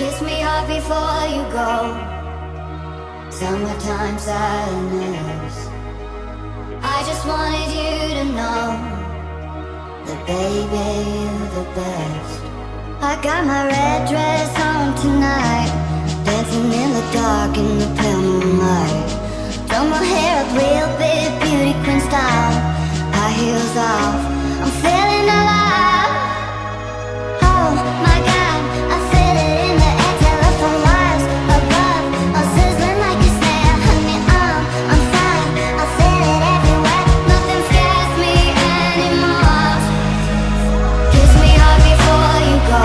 Kiss me hard before you go. Summertime sadness. I just wanted you to know that baby, you're the best. I got my red dress on tonight, dancing in the dark in the pale moonlight. Throw my hair up real big, beauty queen style. High heels off, I'm feeling alive. Oh my God, I feel it in the air, telephone wires above, all sizzling like a snare. Honey, I'm fine, I feel it everywhere. Nothing scares me anymore. Kiss me hard before you go.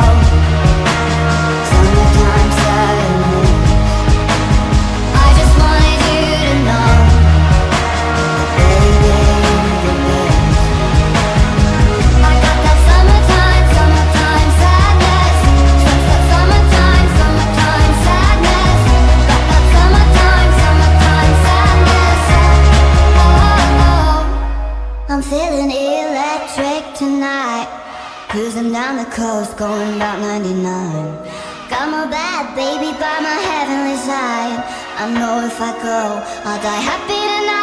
Summertime sadness. I just wanted you to know that baby, you're the best. I got that summertime sadness. Just that summertime sadness. Got that summertime sadness. Oh, I'm feeling electric tonight. Cruising down the coast, going about 99. Got my bad baby by my heavenly side. I know if I go, I'll die happy tonight.